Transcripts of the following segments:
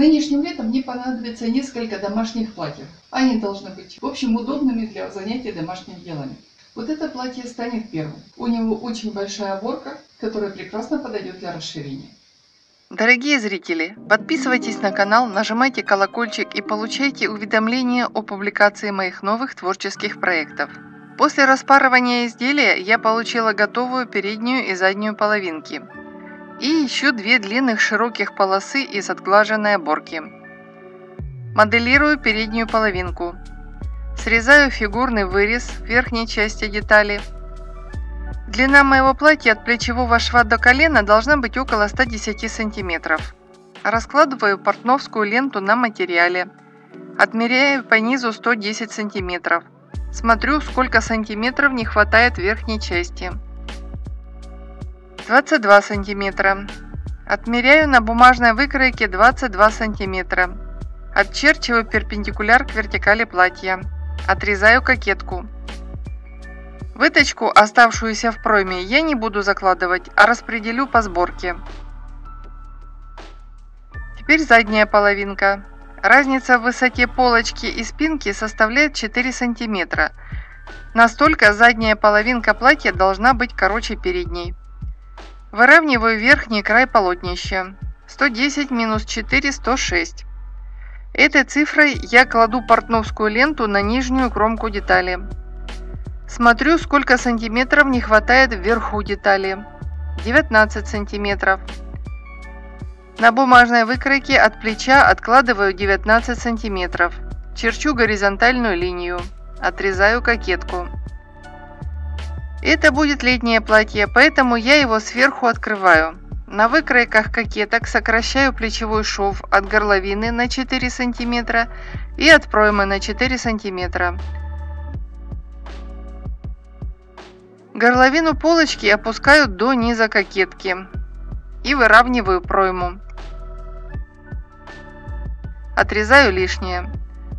Нынешним летом мне понадобится несколько домашних платьев. Они должны быть, в общем, удобными для занятий домашними делами. Вот это платье станет первым. У него очень большая оборка, которая прекрасно подойдет для расширения. Дорогие зрители, подписывайтесь на канал, нажимайте колокольчик и получайте уведомления о публикации моих новых творческих проектов. После распарывания изделия я получила готовую переднюю и заднюю половинки. И еще 2 длинных широких полосы из отглаженной оборки. Моделирую переднюю половинку. Срезаю фигурный вырез в верхней части детали. Длина моего платья от плечевого шва до колена должна быть около 110 см. Раскладываю портновскую ленту на материале. Отмеряю по низу 110 см. Смотрю, сколько сантиметров не хватает верхней части. 22 см. Отмеряю на бумажной выкройке 22 см. Отчерчиваю перпендикуляр к вертикали платья. Отрезаю кокетку. Выточку, оставшуюся в пройме, я не буду закладывать, а распределю по сборке. Теперь задняя половинка. Разница в высоте полочки и спинки составляет 4 см. Настолько задняя половинка платья должна быть короче передней. Выравниваю верхний край полотнища. 110 минус 4 – 106. Этой цифрой я кладу портновскую ленту на нижнюю кромку детали. Смотрю, сколько сантиметров не хватает вверху детали. 19 сантиметров. На бумажной выкройке от плеча откладываю 19 сантиметров. Черчу горизонтальную линию. Отрезаю кокетку. Это будет летнее платье, поэтому я его сверху открываю. На выкройках кокеток сокращаю плечевой шов от горловины на 4 см и от проймы на 4 см. Горловину полочки опускаю до низа кокетки и выравниваю пройму. Отрезаю лишнее.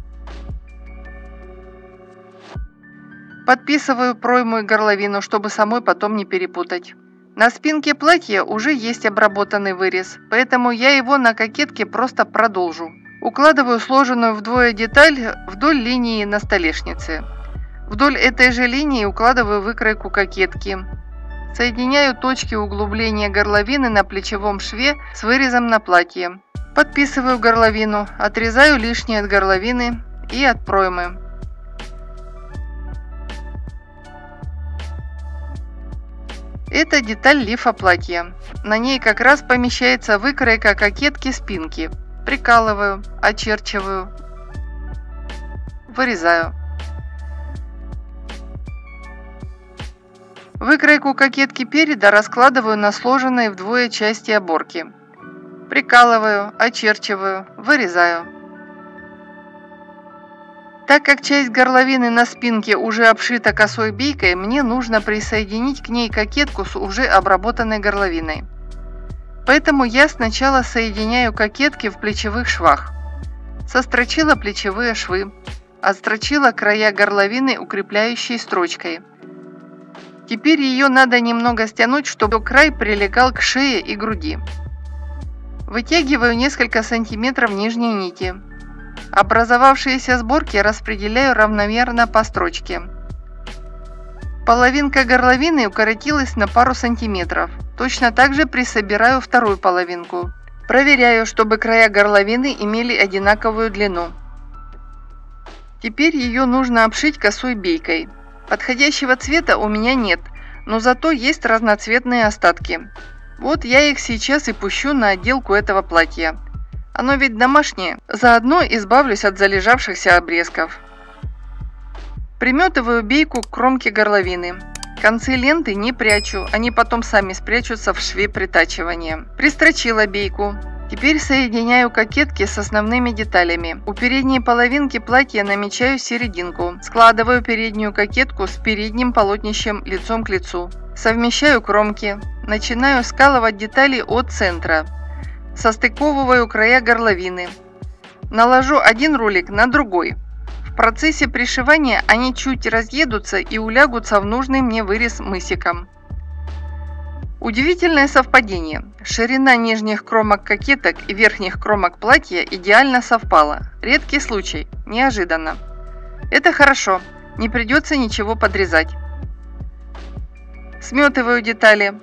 Подписываю пройму и горловину, чтобы самой потом не перепутать. На спинке платья уже есть обработанный вырез, поэтому я его на кокетке просто продолжу. Укладываю сложенную вдвое деталь вдоль линии на столешнице. Вдоль этой же линии укладываю выкройку кокетки. Соединяю точки углубления горловины на плечевом шве с вырезом на платье. Подписываю горловину, отрезаю лишнее от горловины и от проймы. Это деталь лифа платья. На ней как раз помещается выкройка кокетки спинки. Прикалываю, очерчиваю, вырезаю. Выкройку кокетки переда раскладываю на сложенные вдвое части оборки. Прикалываю, очерчиваю, вырезаю. Так как часть горловины на спинке уже обшита косой бейкой, мне нужно присоединить к ней кокетку с уже обработанной горловиной. Поэтому я сначала соединяю кокетки в плечевых швах. Сострочила плечевые швы, отстрочила края горловины укрепляющей строчкой. Теперь ее надо немного стянуть, чтобы край прилегал к шее и груди. Вытягиваю несколько сантиметров нижней нити. Образовавшиеся сборки распределяю равномерно по строчке. Половинка горловины укоротилась на пару сантиметров. Точно так же присобираю вторую половинку. Проверяю, чтобы края горловины имели одинаковую длину. Теперь ее нужно обшить косой бейкой. Подходящего цвета у меня нет, но зато есть разноцветные остатки. Вот я их сейчас и пущу на отделку этого платья. Оно ведь домашнее, заодно избавлюсь от залежавшихся обрезков. Приметываю бейку к кромке горловины. Концы ленты не прячу, они потом сами спрячутся в шве притачивания. Пристрочила бейку. Теперь соединяю кокетки с основными деталями. У передней половинки платья намечаю серединку. Складываю переднюю кокетку с передним полотнищем лицом к лицу. Совмещаю кромки. Начинаю скалывать детали от центра. Состыковываю края горловины. Наложу один ролик на другой. В процессе пришивания они чуть разъедутся и улягутся в нужный мне вырез мысиком. Удивительное совпадение. Ширина нижних кромок кокеток и верхних кромок платья идеально совпала. Редкий случай. Неожиданно. Это хорошо. Не придется ничего подрезать. Сметываю детали.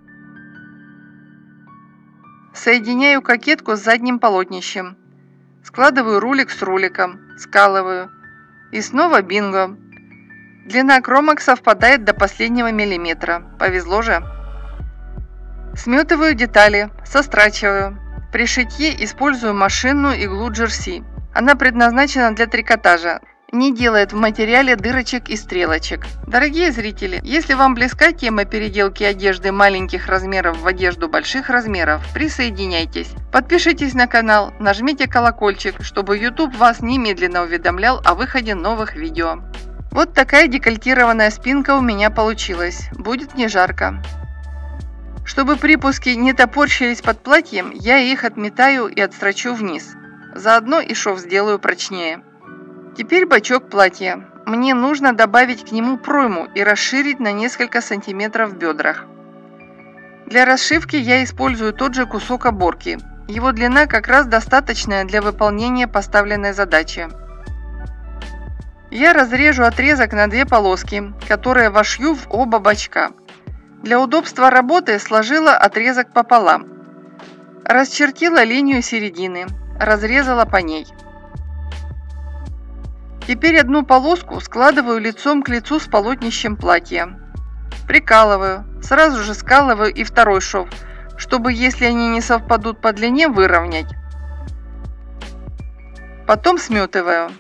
Соединяю кокетку с задним полотнищем. Складываю рулик с руликом. Скалываю. И снова бинго. Длина кромок совпадает до последнего миллиметра. Повезло же. Сметываю детали, сострачиваю. При шитье использую машинную иглу Джерси. Она предназначена для трикотажа. Не делает в материале дырочек и стрелочек. Дорогие зрители, если вам близка тема переделки одежды маленьких размеров в одежду больших размеров, присоединяйтесь. Подпишитесь на канал, нажмите колокольчик, чтобы YouTube вас немедленно уведомлял о выходе новых видео. Вот такая декольтированная спинка у меня получилась. Будет не жарко. Чтобы припуски не топорщились под платьем, я их отметаю и отстрочу вниз. Заодно и шов сделаю прочнее. Теперь бочок платья. Мне нужно добавить к нему пройму и расширить на несколько сантиметров в бедрах. Для расшивки я использую тот же кусок оборки. Его длина как раз достаточная для выполнения поставленной задачи. Я разрежу отрезок на две полоски, которые вошью в оба бочка. Для удобства работы сложила отрезок пополам. Расчертила линию середины, разрезала по ней. Теперь одну полоску складываю лицом к лицу с полотнищем платья. Прикалываю, сразу же скалываю и второй шов, чтобы, если они не совпадут по длине, выровнять. Потом сметываю.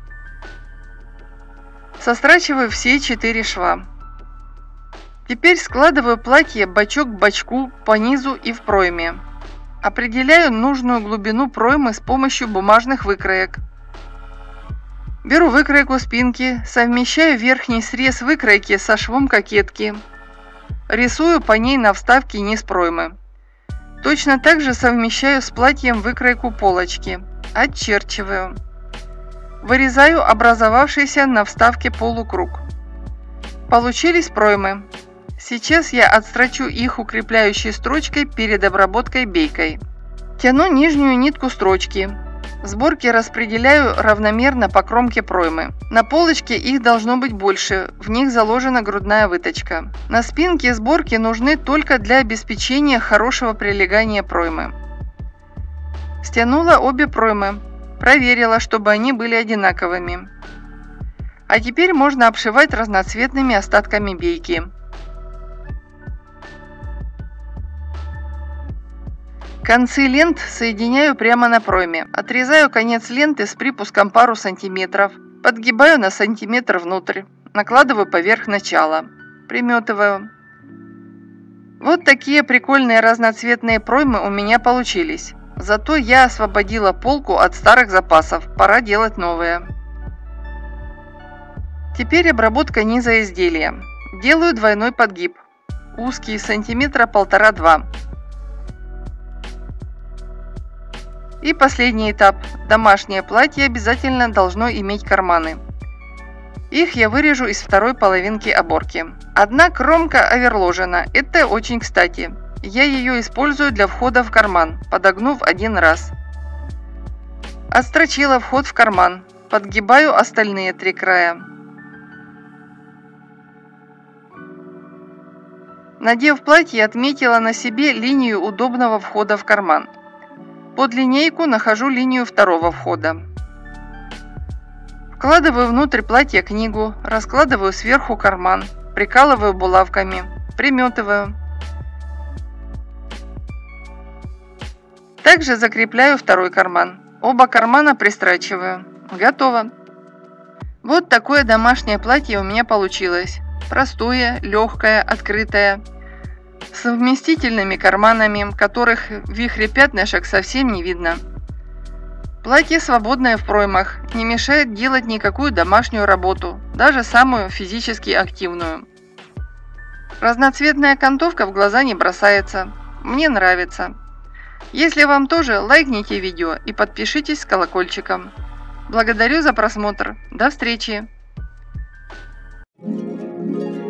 Сострачиваю все 4 шва. Теперь складываю платье бочок к бочку по низу и в пройме. Определяю нужную глубину проймы с помощью бумажных выкроек. Беру выкройку спинки, совмещаю верхний срез выкройки со швом кокетки. Рисую по ней на вставке низ проймы. Точно так же совмещаю с платьем выкройку полочки. Отчерчиваю. Вырезаю образовавшийся на вставке полукруг. Получились проймы. Сейчас я отстрочу их укрепляющей строчкой перед обработкой бейкой. Тяну нижнюю нитку строчки. Сборки распределяю равномерно по кромке проймы. На полочке их должно быть больше, в них заложена грудная выточка. На спинке сборки нужны только для обеспечения хорошего прилегания проймы. Стянула обе проймы. Проверила, чтобы они были одинаковыми. А теперь можно обшивать разноцветными остатками бейки. Концы лент соединяю прямо на пройме. Отрезаю конец ленты с припуском пару сантиметров. Подгибаю на сантиметр внутрь. Накладываю поверх начала. Приметываю. Вот такие прикольные разноцветные проймы у меня получились. Зато я освободила полку от старых запасов. Пора делать новые. Теперь обработка низа изделия. Делаю двойной подгиб. Узкий, сантиметра 1,5-2. И последний этап. Домашнее платье обязательно должно иметь карманы. Их я вырежу из второй половинки оборки. Одна кромка оверложена. Это очень кстати. Я ее использую для входа в карман, подогнув один раз. Отстрочила вход в карман. Подгибаю остальные 3 края. Надев платье, отметила на себе линию удобного входа в карман. Под линейку нахожу линию второго входа. Вкладываю внутрь платья книгу, раскладываю сверху карман, прикалываю булавками, приметываю. Также закрепляю второй карман. Оба кармана пристрачиваю. Готово. Вот такое домашнее платье у меня получилось. Простое, легкое, открытое. С вместительными карманами, которых в вихре пятнышек совсем не видно. Платье свободное в проймах, не мешает делать никакую домашнюю работу, даже самую физически активную. Разноцветная окантовка в глаза не бросается. Мне нравится. Если вам тоже, лайкните видео и подпишитесь с колокольчиком. Благодарю за просмотр. До встречи!